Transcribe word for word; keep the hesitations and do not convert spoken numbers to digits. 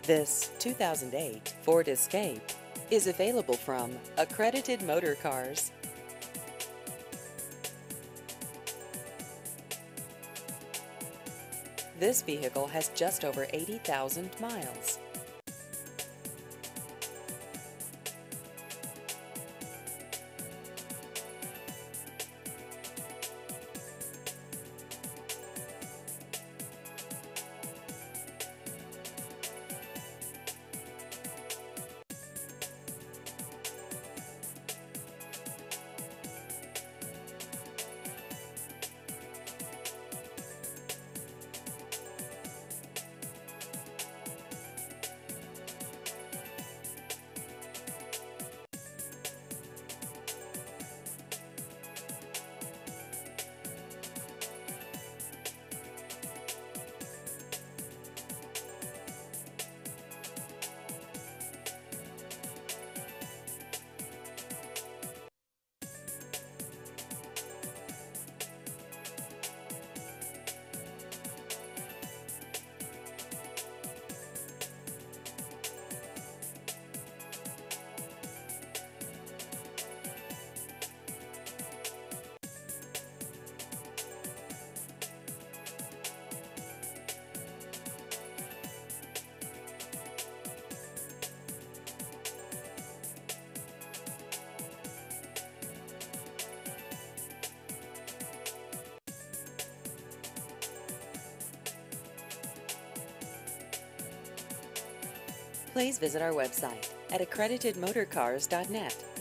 This two thousand eight Ford Escape is available from Accredited Motorcars. This vehicle has just over eighty thousand miles. Please visit our website at accredited motorcars dot net.